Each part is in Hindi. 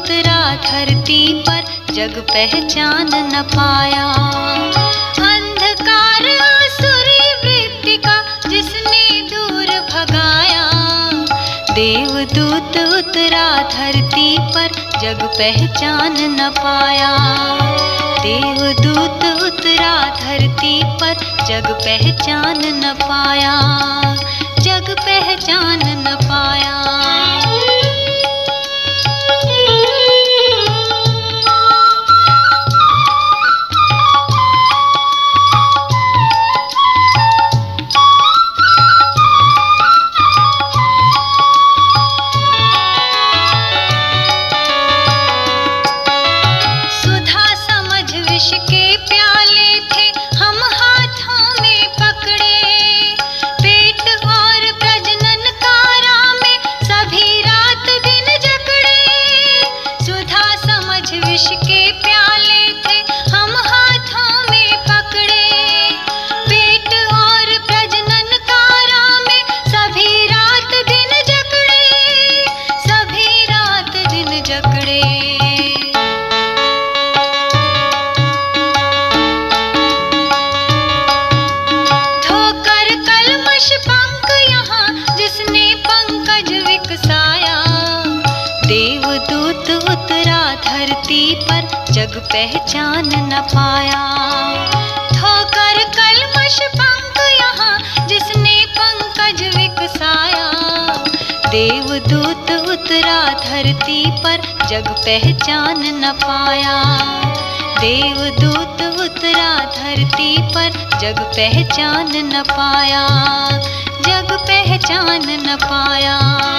उतरा धरती पर, जग पहचान न पाया। अंधकार आसुरी वृत्ति का जिसने दूर भगाया, देवदूत उतरा धरती पर, जग पहचान न पाया। देवदूत उतरा धरती पर, जग पहचान न पाया, जग पहचान न पाया। देवदूत उतरा धरती पर, जग पहचान न पाया। धोकर कलमश पंख यहाँ जिसने पंकज विकसाया, देवदूत उतरा धरती पर, जग पहचान न पाया। देवदूत उतरा धरती पर, जग पहचान न पाया, जग पहचान न पाया।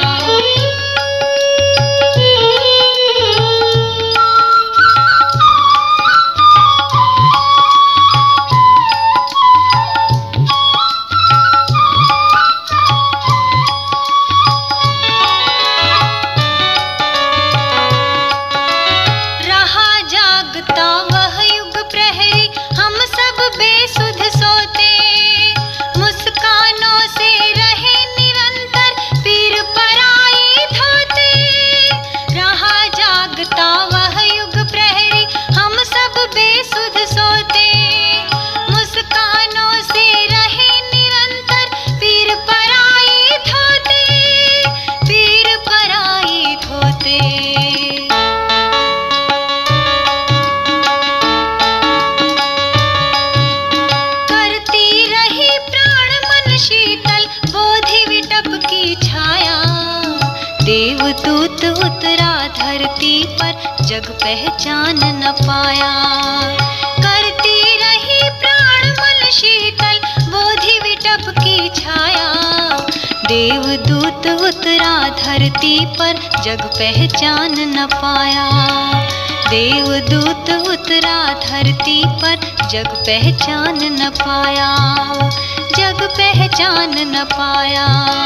देवदूत उतरा धरती पर, जग पहचान न पाया। करती रही प्राण मन शीतल, बोधि विटप की छाया। देवदूत उतरा धरती पर, जग पहचान न पाया। देवदूत उतरा धरती पर, जग पहचान न पाया, जग पहचान न पाया।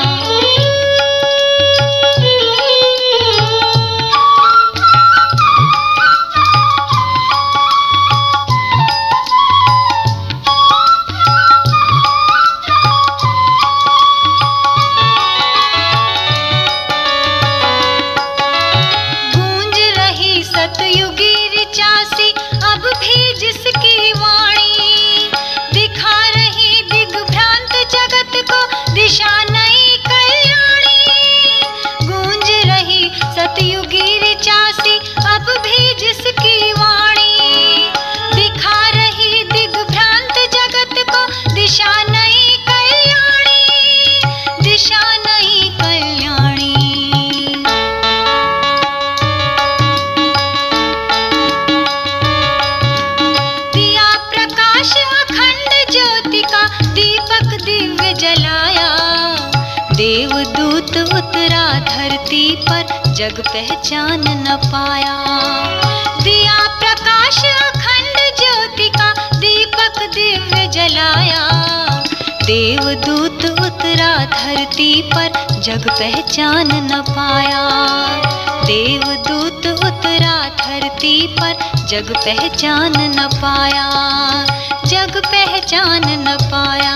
सतयुगी ऋचासी अब भी जिसकी वाणी, दिखा रही दिग्भ्रांत जगत को दिशा नई कल्याणी। गूंज रही सतयुगी ऋचासी अब भी जिसकी वाणी, दिखा रही दिग्भ्रांत जगत को दिशा नई कल्याणी, दिशा नई कल्याणी। दीपक दिव्य जलाया, देवदूत उतरा धरती पर, जग पहचान न पाया। दिया प्रकाश अखंड ज्योति का, दीपक दिव्य जलाया। देवदूत उतरा धरती पर, जग पहचान न पाया। देवदूत उतरा धरती पर, जग पहचान न पाया, जग पहचान न पाया।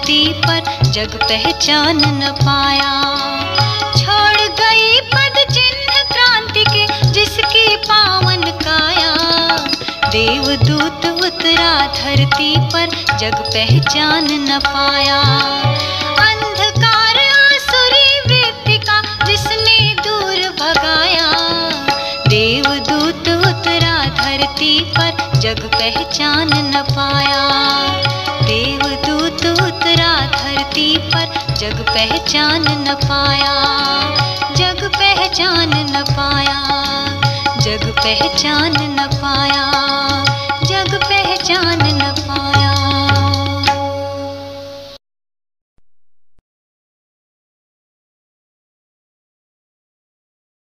धरती पर जग पहचान न पाया। छोड़ गई पद चिन्ह क्रांति के जिसकी पावन काया। देवदूत उतरा धरती पर जग पहचान न पाया। अंधकार आसुरी वृत्ति का जिसने दूर भगाया। देवदूत उतरा धरती पर जग पहचान न पाया। देवदूत उतरा धरती पर जग पहचान न पाया। जग पहचान न पाया। जग पहचान न पाया। जग पहचान न पाया।